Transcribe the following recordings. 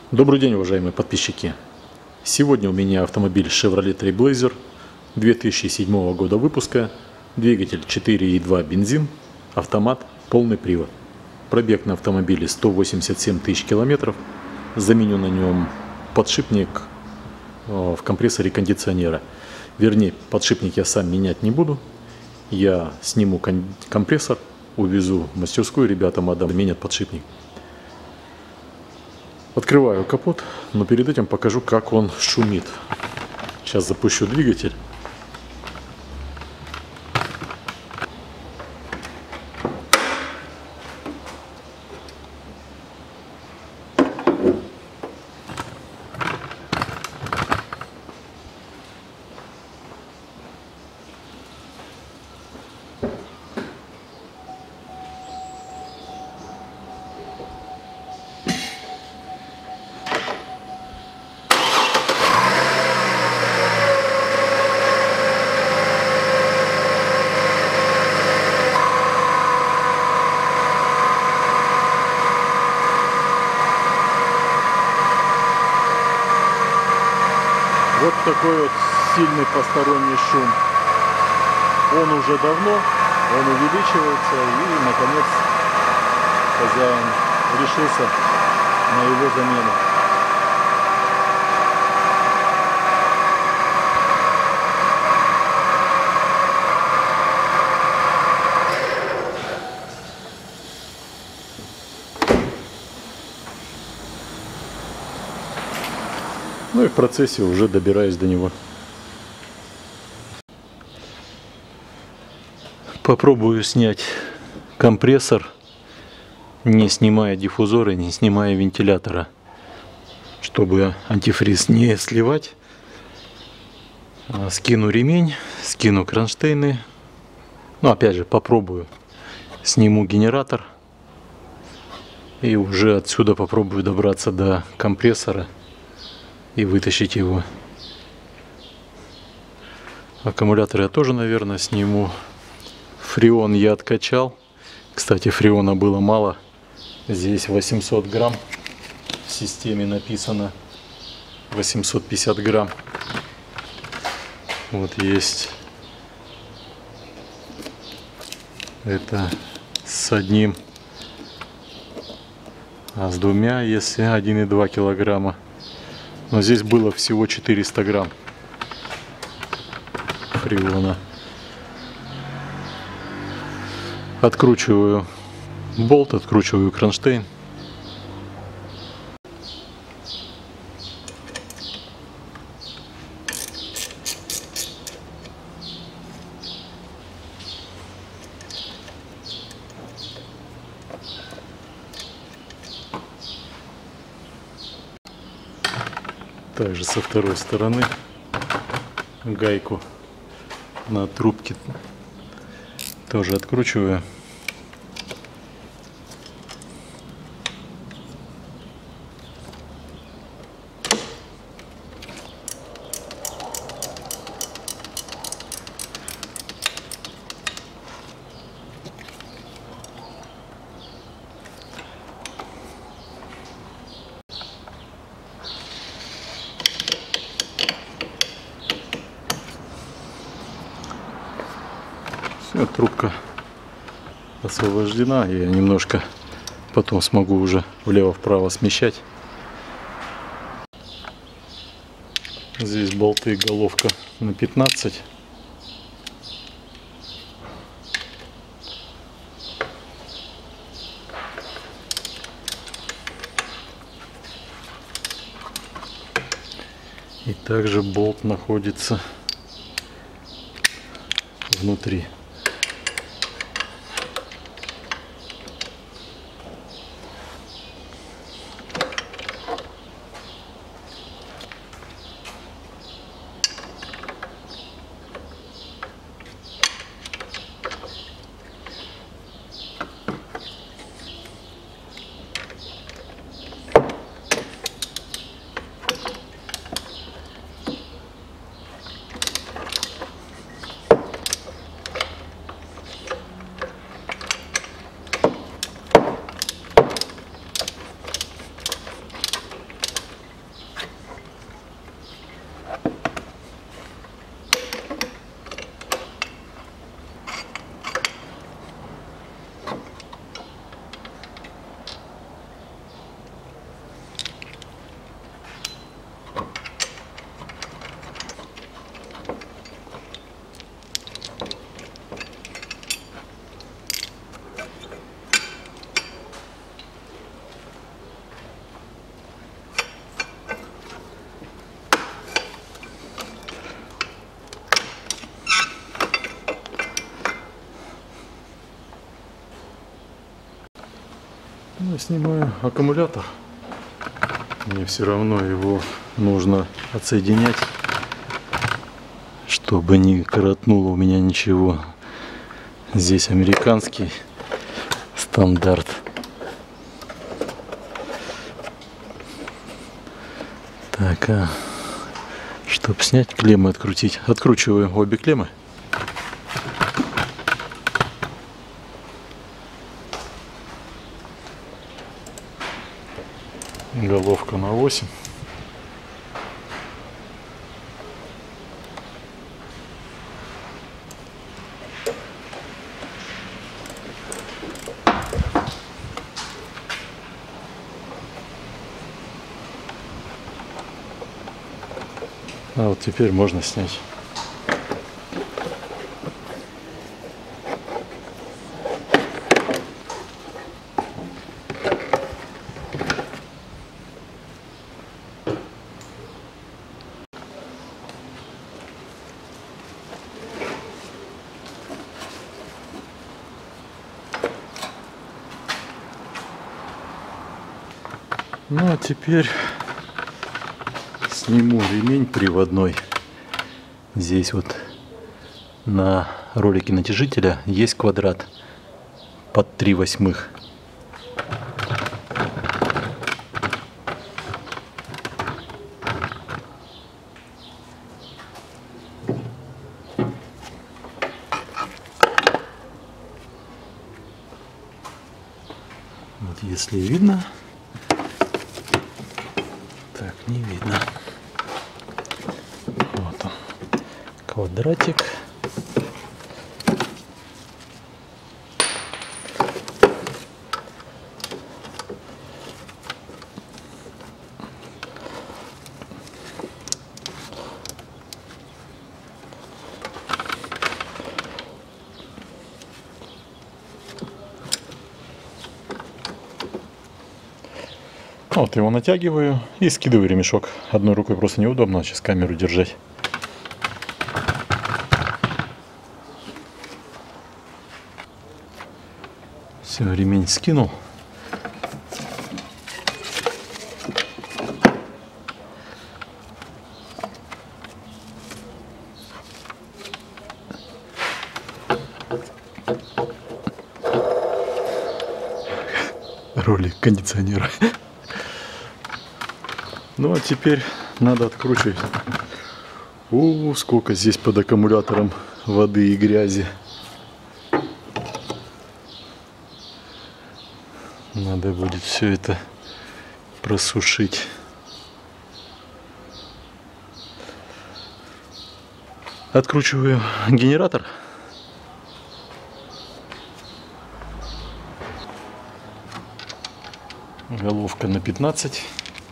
Добрый день, уважаемые подписчики! Сегодня у меня автомобиль Chevrolet Trailblazer 2007 года выпуска, двигатель 4.2 бензин, автомат, полный привод. Пробег на автомобиле 187 тысяч километров. Заменю на нем подшипник в компрессоре кондиционера. Вернее, подшипник я сам менять не буду. Я сниму компрессор, увезу в мастерскую, ребятам отдам, менят подшипник. Открываю капот, но перед этим покажу, как он шумит. Сейчас запущу двигатель. Вот такой вот сильный посторонний шум. Он уже давно, он увеличивается, и наконец хозяин решился на его замену. Ну и в процессе уже добираюсь до него. Попробую снять компрессор, не снимая диффузора, не снимая вентилятора, чтобы антифриз не сливать. Скину ремень, скину кронштейны. Ну, опять же, попробую. Сниму генератор. И уже отсюда попробую добраться до компрессора и вытащить его. Аккумулятор я тоже, наверное, сниму. Фреон я откачал. Кстати, фреона было мало. Здесь 800 грамм. В системе написано 850 грамм. Вот есть. Это с одним. А с двумя, если 1,2 килограмма. Но здесь было всего 400 грамм фреона. Откручиваю болт, откручиваю кронштейн. Также со второй стороны гайку на трубке тоже откручиваю. Все, трубка освобождена. Я немножко потом смогу уже влево-вправо смещать. Здесь болты, головка на 15. И также болт находится внутри. Снимаю аккумулятор. Мне все равно его нужно отсоединять, чтобы не коротнуло у меня ничего. Здесь американский стандарт. Так, чтобы снять, клеммы открутить. Откручиваю обе клеммы. Головка на 8. А вот теперь можно снять. Ну а теперь сниму ремень приводной. Здесь вот на ролике натяжителя есть квадрат под 3/8. Вот если видно. Так, не видно. Вот он, квадратик. Вот его натягиваю и скидываю ремешок. Одной рукой просто неудобно сейчас камеру держать. Все, ремень скинул. Ролик кондиционера. Ну а теперь надо откручивать. Сколько здесь под аккумулятором воды и грязи. Надо будет все это просушить. Откручиваю генератор. Головка на 15.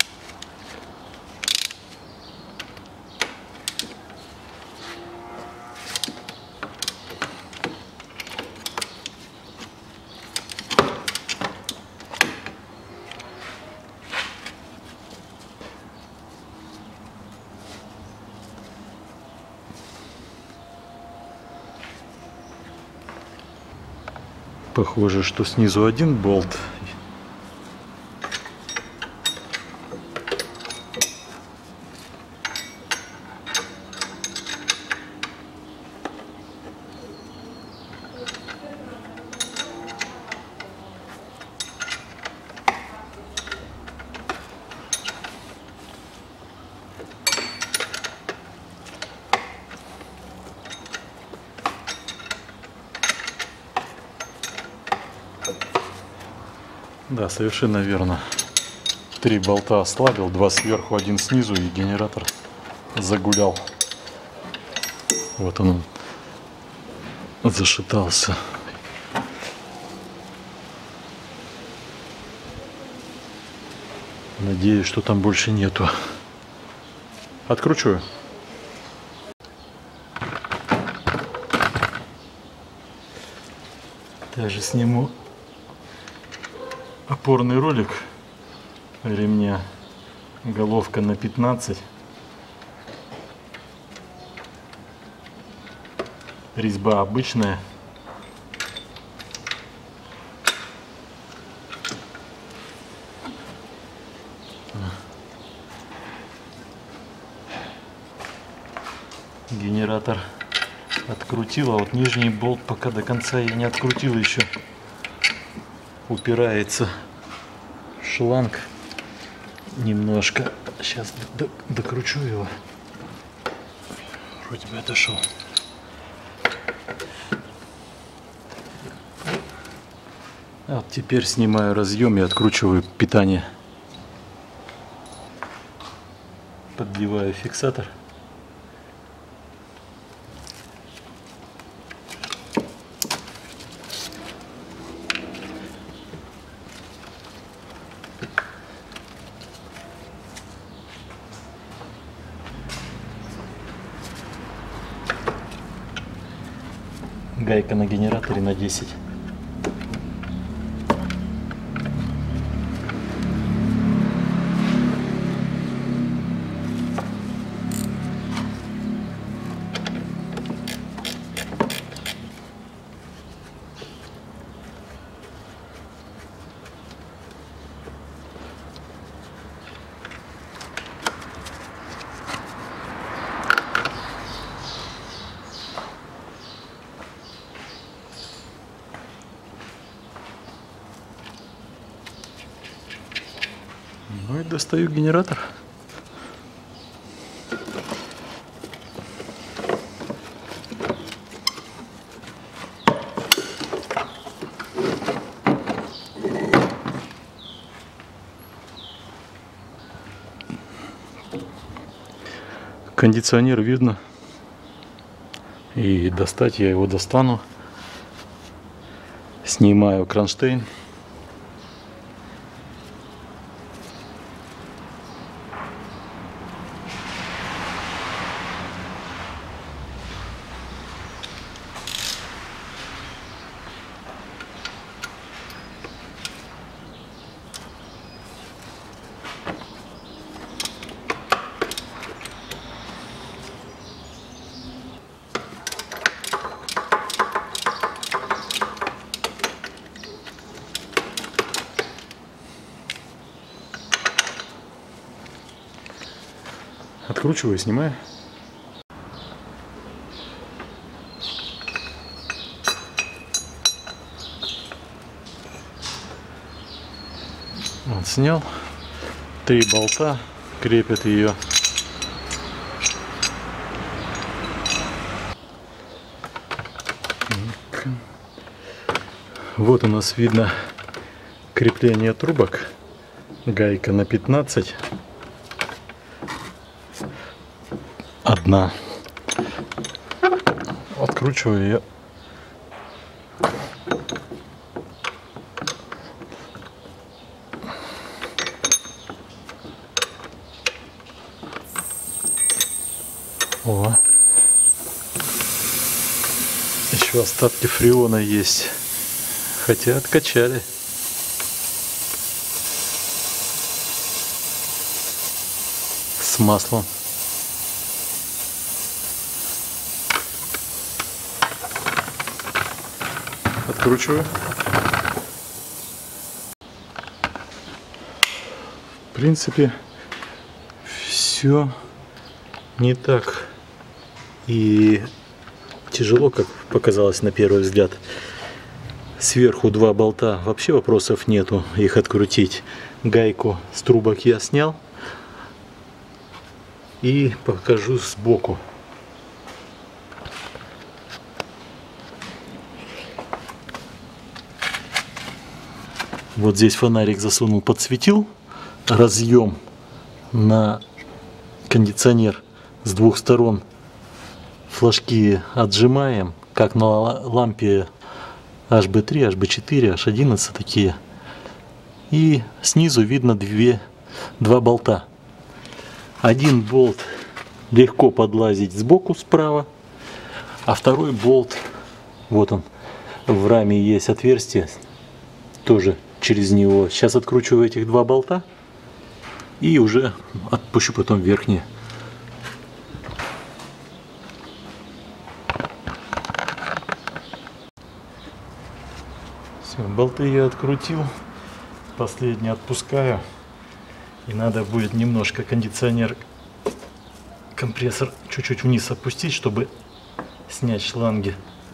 Похоже, что снизу один болт. Да, совершенно верно. 3 болта ослабил, 2 сверху, 1 снизу, и генератор загулял. Вот он зашатался. Надеюсь, что там больше нету. Откручиваю. Также сниму опорный ролик ремня. Головка на 15. Резьба обычная. Генератор открутил, а вот нижний болт пока до конца я не открутил еще. Упирается шланг немножко. Сейчас докручу его. Вроде бы отошел. А вот теперь снимаю разъем и откручиваю питание. Поддеваю фиксатор. Гайка на генераторе на 10. Ну и достаю генератор. Кондиционер видно. И достать я его достану. Снимаю кронштейн. Откручиваю, снимаю. Вот, снял. 3 болта крепят ее. Вот у нас видно крепление трубок. Гайка на 15. Одна. Откручиваю ее. О. Еще остатки фреона есть. Хотя откачали. С маслом. Откручиваю. В принципе, все не так и тяжело, как показалось на первый взгляд. Сверху 2 болта, вообще вопросов нету их открутить. Гайку с трубок я снял и покажу сбоку. Вот здесь фонарик засунул, подсветил. Разъем на кондиционер с 2 сторон. Флажки отжимаем, как на лампе HB3, HB4, H11 такие. И снизу видно 2 болта. Один болт легко подлазить сбоку справа, а второй болт, вот он, в раме есть отверстие, тоже через него. Сейчас откручиваю этих 2 болта и уже отпущу потом верхние. Все, болты я открутил, последний отпускаю И надо будет немножко кондиционер, компрессор чуть-чуть вниз опустить, чтобы снять шланги.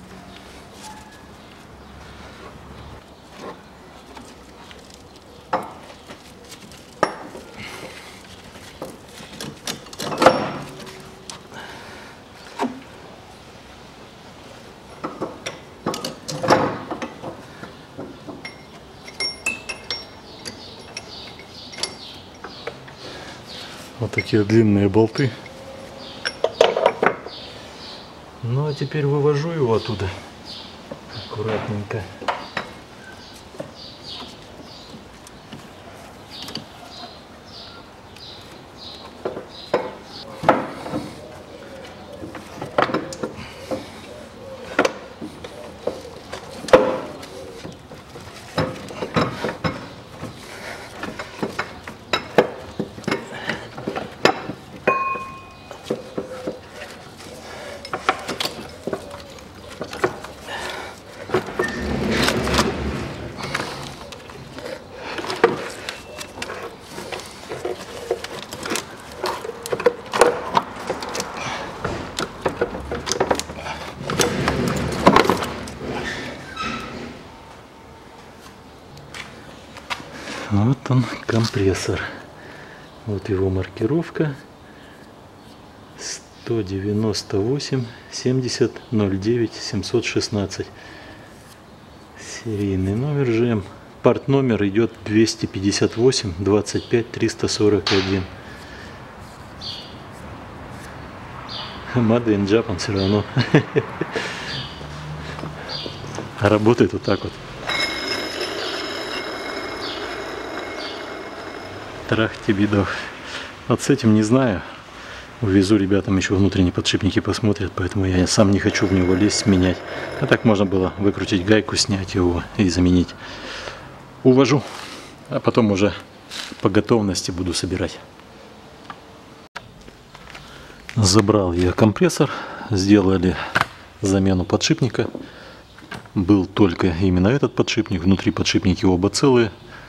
Вот такие длинные болты. Ну а теперь вывожу его оттуда аккуратненько. Вот он, компрессор. Вот его маркировка. 198 70 09 716. Серийный номер ЖМ. Парт номер идет 258 25 341. Made in Japan все равно. Работает вот так вот. Трах-тебедов. Вот с этим не знаю. Увезу ребятам, еще внутренние подшипники посмотрят, поэтому я сам не хочу в него лезть, менять. А так можно было выкрутить гайку, снять его и заменить. Увожу, а потом уже по готовности буду собирать. Забрал я компрессор, сделали замену подшипника. Был только именно этот подшипник, внутри подшипники оба целые.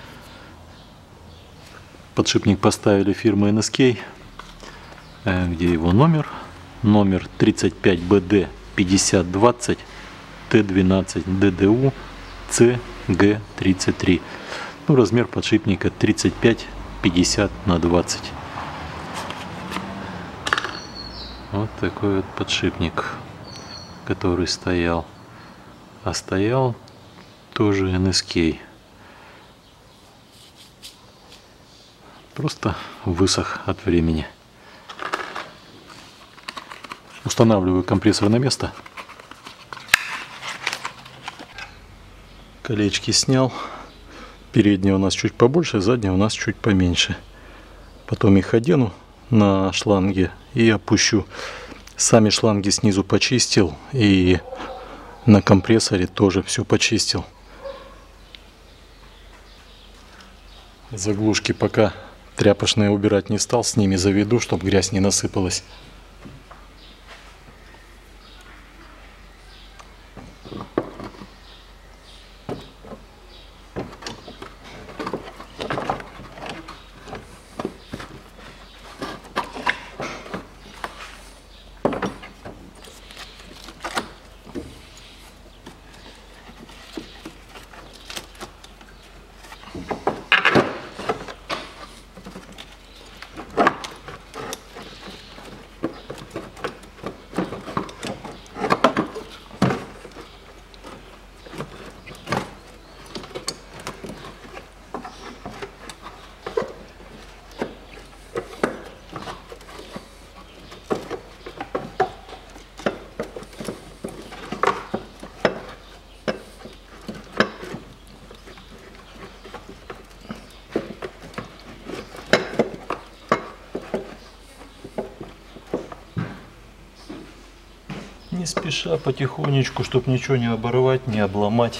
Подшипник поставили фирмы NSK, где его номер? Номер 35BD 5020 Т12 ДДУ CG33. Ну, размер подшипника 35-50 на 20. Вот такой вот подшипник, который стоял. А стоял тоже NSK. Просто высох от времени. Устанавливаю компрессор на место. Колечки снял. Передняя у нас чуть побольше, задняя у нас чуть поменьше. Потом их одену на шланге и опущу. Сами шланги снизу почистил. И на компрессоре тоже все почистил. Заглушки пока тряпочные убирать не стал, с ними заведу, чтобы грязь не насыпалась. Не спеша, потихонечку, чтобы ничего не оборвать, не обломать.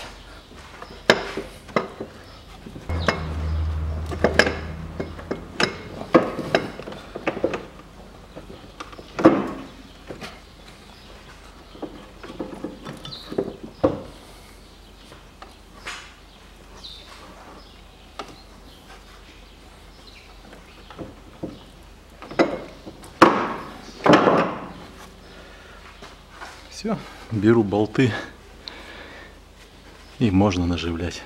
Все, беру болты и можно наживлять.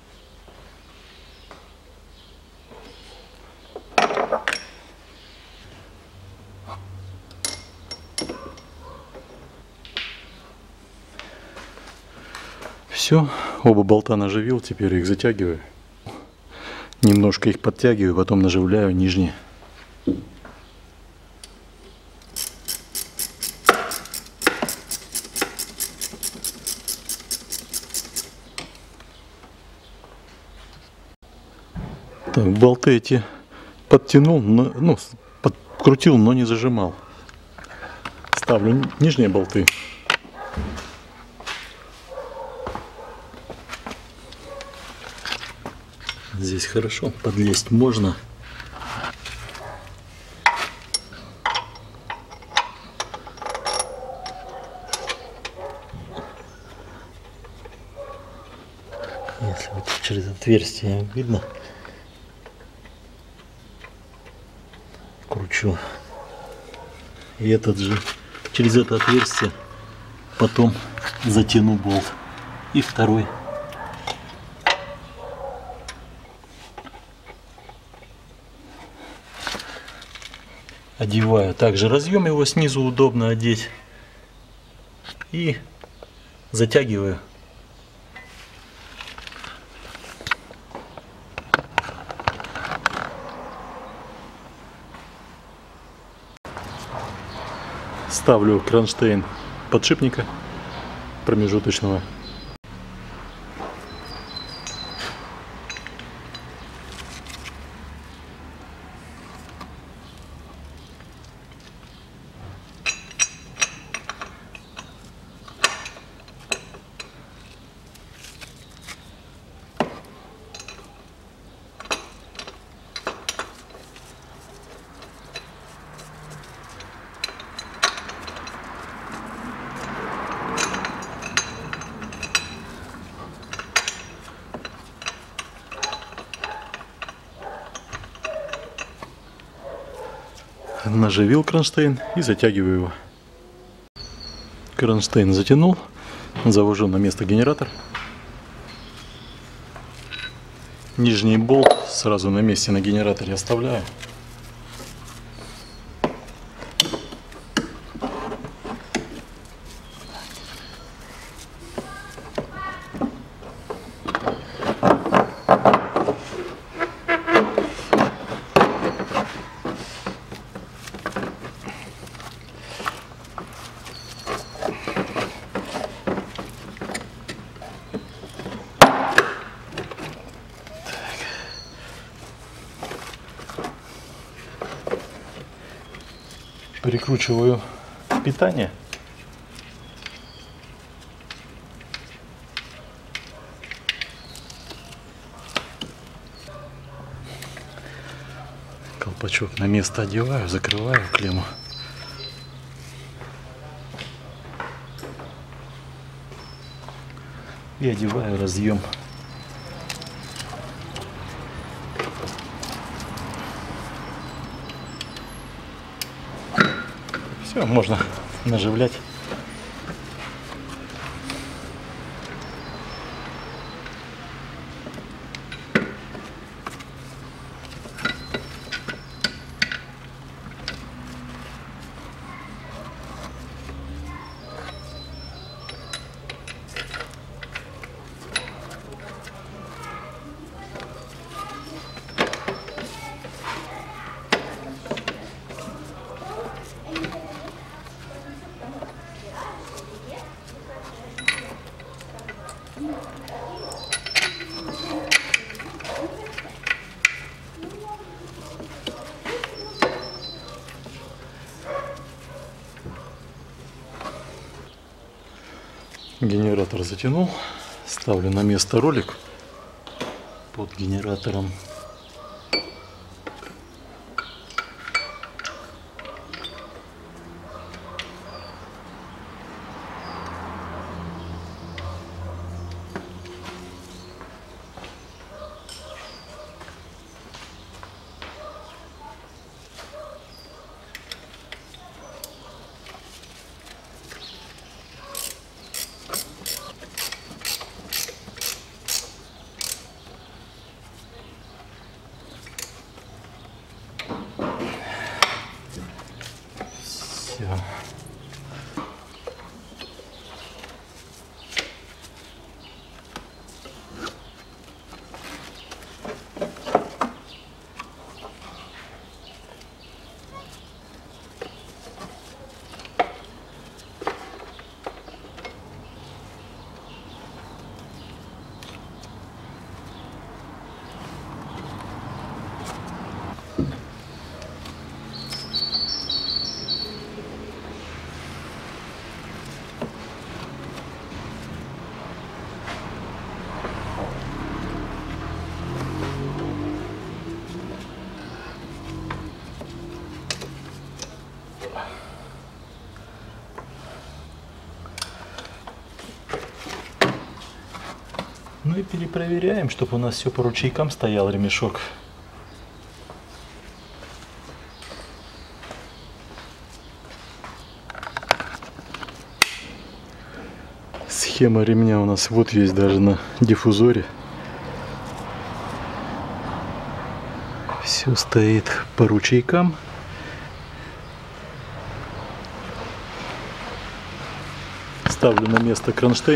Все, оба болта наживил, теперь их затягиваю. Немножко их подтягиваю, потом наживляю нижние. Так, болты эти подтянул, подкрутил, но не зажимал. Ставлю нижние болты. Здесь хорошо подлезть можно. Если вот через отверстие видно, кручу. И этот же через это отверстие потом затяну болт. И второй. Одеваю. Также разъем его снизу удобно одеть. И затягиваю. Ставлю кронштейн подшипника промежуточного. Наживил кронштейн и затягиваю его. Кронштейн затянул, завожу на место генератор. Нижний болт сразу на месте на генераторе оставляю. Перекручиваю питание. Колпачок на место одеваю, закрываю клемму. И одеваю разъем. Все, можно наживлять. Генератор затянул, ставлю на место ролик под генератором. Все. Ну и перепроверяем, чтобы у нас все по ручейкам стоял ремешок. Схема ремня у нас вот есть даже на диффузоре. Все стоит по ручейкам. Ставлю на место кронштейн.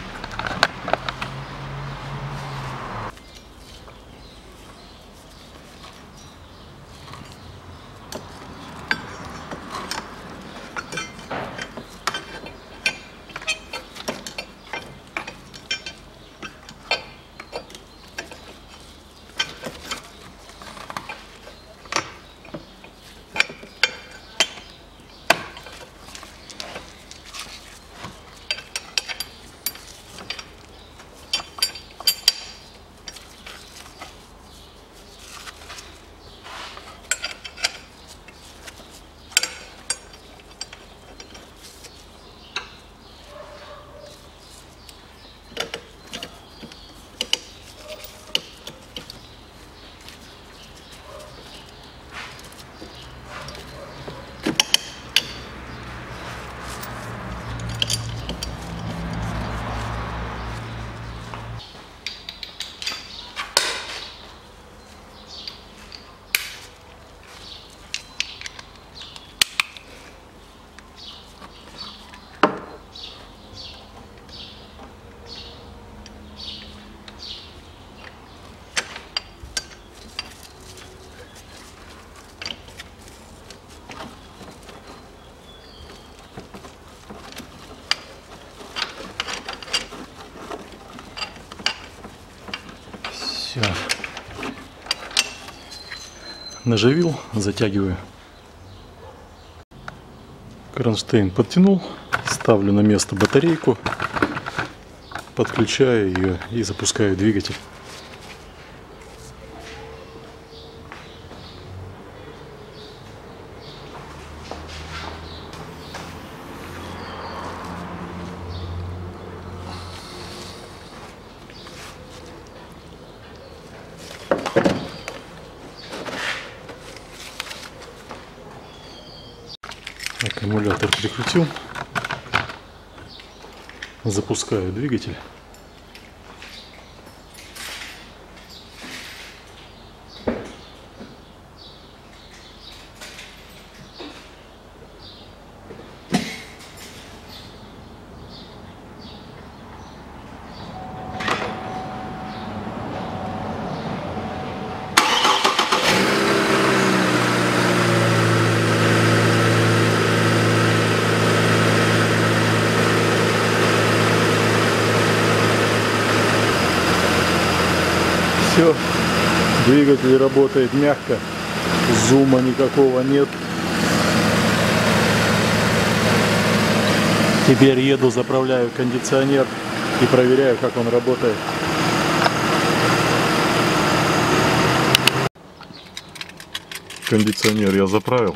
Все. Наживил, затягиваю. Кронштейн подтянул, ставлю на место батарейку, подключаю ее и запускаю двигатель. Аккумулятор прикрутил, запускаю двигатель. Все, двигатель работает мягко, зума никакого нет. Теперь еду, заправляю кондиционер и проверяю, как он работает. Кондиционер я заправил.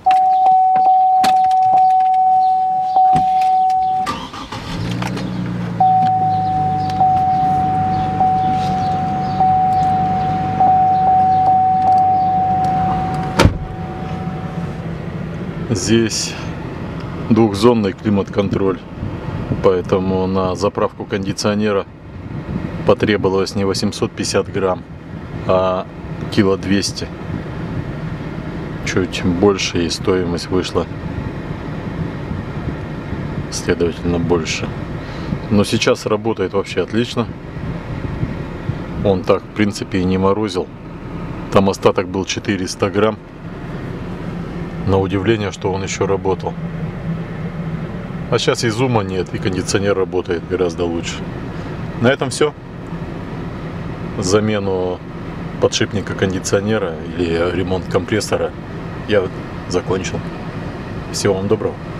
Здесь двухзонный климат-контроль, поэтому на заправку кондиционера потребовалось не 850 грамм, а кило 200. Чуть больше, и стоимость вышла следовательно больше. Но сейчас работает вообще отлично. Он так, в принципе, и не морозил. Там остаток был 400 грамм. На удивление, что он еще работал. А сейчас и зума нет, и кондиционер работает гораздо лучше. На этом все. Замену подшипника кондиционера или ремонт компрессора я закончил. Всего вам доброго.